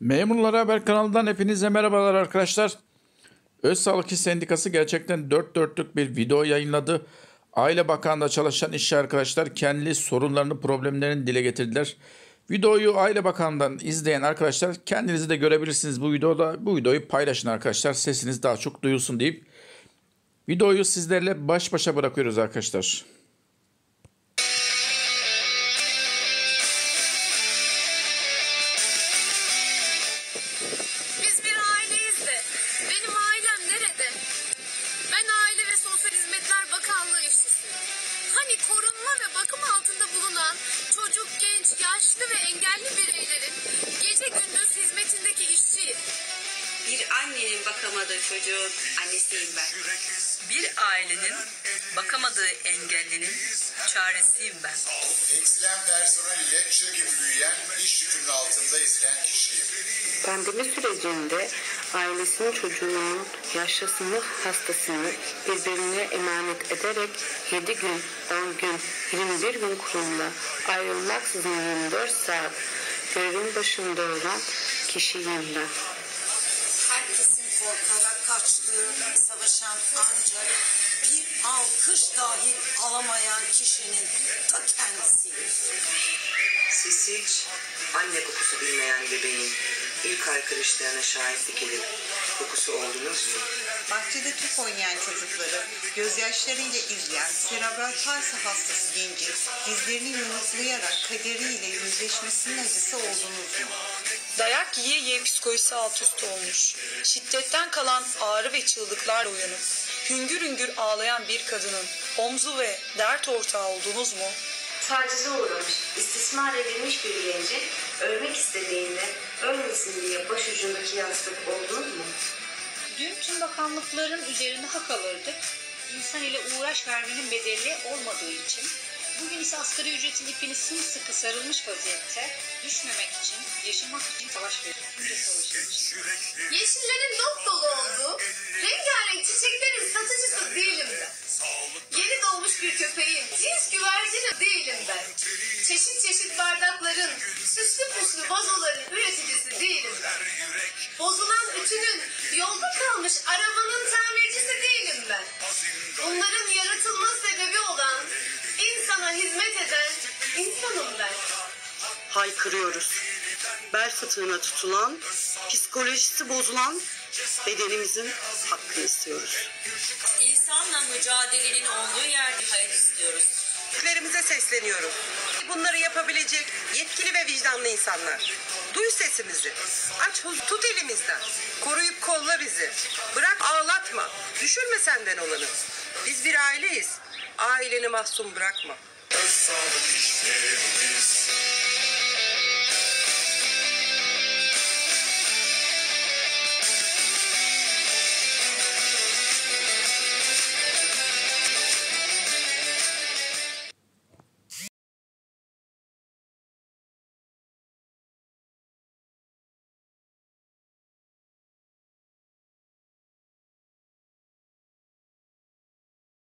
Memurlar Haber kanalından hepinize merhabalar arkadaşlar. Öz Sağlık İş Sendikası gerçekten dört dörtlük bir video yayınladı. Aile Bakanlığı'nda çalışan işçi arkadaşlar kendi sorunlarını, problemlerini dile getirdiler. Videoyu Aile Bakanlığı'ndan izleyen arkadaşlar kendinizi de görebilirsiniz bu videoda. Bu videoyu paylaşın arkadaşlar, sesiniz daha çok duyulsun deyip videoyu sizlerle baş başa bırakıyoruz arkadaşlar. Biz bir aileyiz de benim ailem nerede? Ben Aile ve Sosyal Hizmetler Bakanlığı işçisiyim. Hani korunma ve bakım altında bulunan çocuk, genç, yaşlı ve engelli bireylerin gece gündüz hizmetindeki işçiyim. Bir annenin bakamadığı çocuğun annesiyim ben. Bir ailenin bakamadığı engellinin çaresiyim ben. Eksilen personel ile çığ gibi büyüyen, iş yükünün altında ezilen kişiyim. Pandemi sürecinde ailesinin çocuğunun yaşlısını, hastasını birbirine emanet ederek 7 gün, 10 gün, 21 gün kurumla ayrılmaksızın 24 saat görevin başında olan kişiyim ben. Herkesin korkarak kaçtığı, savaşan ancak bir alkış dahil alamayan kişinin ta kendisiyim. Siz hiç anne kokusu bilmeyen bebeğin ilk haykırışlarına şahitlik edip kokusu oldunuz mu? Bahçede top oynayan çocukları gözyaşlarıyla izleyen serebral palsi hastası gencin dizlerini yumruklayarak kaderiyle yüzleşmesinin acısı oldunuz mu? Dayak yiye yiye psikolojisi alt üst olmuş. Şiddetten kalan ağrı ve çığlıklarla uyanıp hüngür hüngür ağlayan bir kadının omzu ve dert ortağı oldunuz mu? Tacize uğramış, istismar edilmiş bir gencin ölmek istediğinde ölmesin diye başucundaki yastık oldunuz mu? Dün tüm bakanlıkların üzerine hak alırdık. İnsan ile uğraş vermenin bedeli olmadığı için. Bugün ise asgari ücretin ipini sımsıkı sarılmış vaziyette düşmemek için, yaşamak için savaş veriyoruz. Bunca savaşın için. Yeşillerin dop dolu olduğu, rengarenk çiçeklerin satıcısı değilim ben. Yeni doğmuş bir köpeğin cins güvercini değilim ben. Çeşit çeşit bardakların, süslü püslü vazoların üreticisi değilim ben. Bozulan ütünün, yolda kalmış arabanın tamircisi değilim ben. Bunların yaratılma sebebi olan, insana hizmet eden insanım ben. Haykırıyoruz. Bel fıtığına tutulan, psikolojisi bozulan bedenimizin hakkını istiyoruz. İnsanla mücadelenin olduğu yerde hayat istiyoruz. Büyüklerimize sesleniyorum. Bunları yapabilecek yetkili ve vicdanlı insanlar. Duy sesimizi. Aç tut elimizden. Koruyup kolla bizi. Bırak ağlatma. Düşürme senden olanı. Biz bir aileyiz. Aileni mahzun bırakma. Öz sağlık işlerimiz.